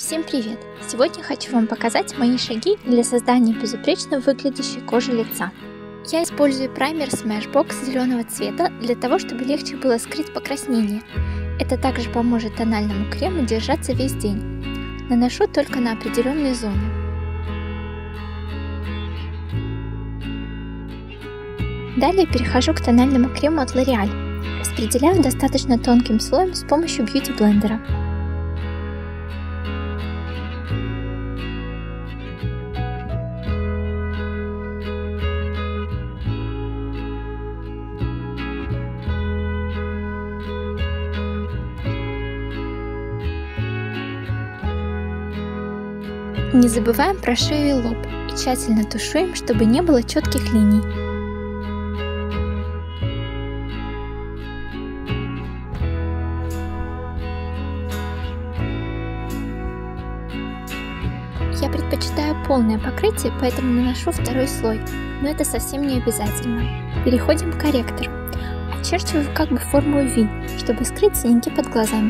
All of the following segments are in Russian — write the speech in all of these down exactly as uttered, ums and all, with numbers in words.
Всем привет! Сегодня хочу вам показать мои шаги для создания безупречно выглядящей кожи лица. Я использую праймер Smashbox зеленого цвета для того, чтобы легче было скрыть покраснение. Это также поможет тональному крему держаться весь день. Наношу только на определенные зоны. Далее перехожу к тональному крему от L'Oréal. Распределяю достаточно тонким слоем с помощью бьюти-блендера. Не забываем про шею и лоб и тщательно тушуем, чтобы не было четких линий. Я предпочитаю полное покрытие, поэтому наношу второй слой, но это совсем не обязательно. Переходим к корректору. Очерчиваю как бы форму V, чтобы скрыть синяки под глазами.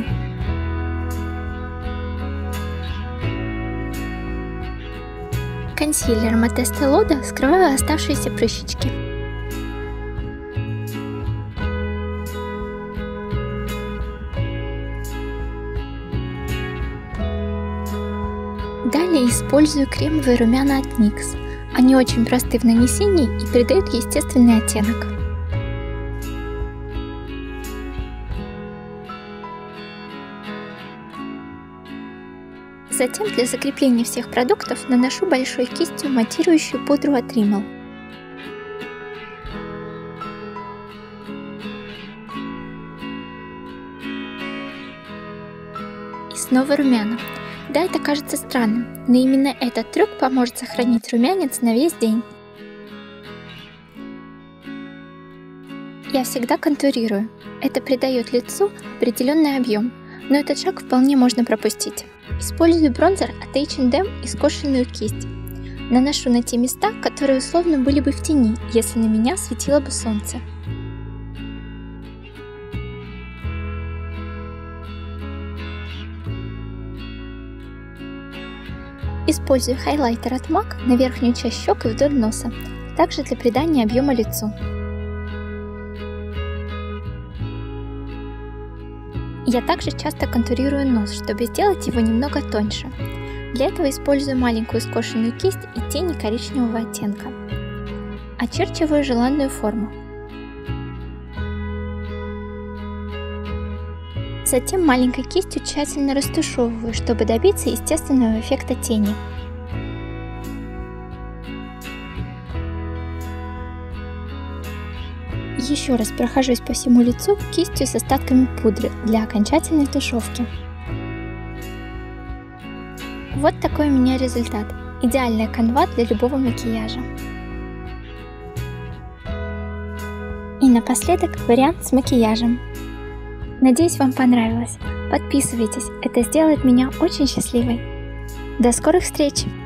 Консилером от Estée Lauder скрываю оставшиеся прыщички. Далее использую кремовые румяна от никс. Они очень просты в нанесении и придают естественный оттенок. Затем для закрепления всех продуктов наношу большой кистью матирующую пудру от Rimmel. И снова румяна. Да, это кажется странным, но именно этот трюк поможет сохранить румянец на весь день. Я всегда контурирую. Это придает лицу определенный объем, но этот шаг вполне можно пропустить. Использую бронзер от эйч энд эм и скошенную кисть. Наношу на те места, которые условно были бы в тени, если на меня светило бы солнце. Использую хайлайтер от мак на верхнюю часть щек и вдоль носа, также для придания объема лицу. Я также часто контурирую нос, чтобы сделать его немного тоньше. Для этого использую маленькую скошенную кисть и тени коричневого оттенка. Очерчиваю желанную форму. Затем маленькой кистью тщательно растушевываю, чтобы добиться естественного эффекта тени. Еще раз прохожусь по всему лицу кистью с остатками пудры для окончательной тушевки. Вот такой у меня результат. Идеальная канва для любого макияжа. И напоследок вариант с макияжем. Надеюсь, вам понравилось. Подписывайтесь, это сделает меня очень счастливой. До скорых встреч!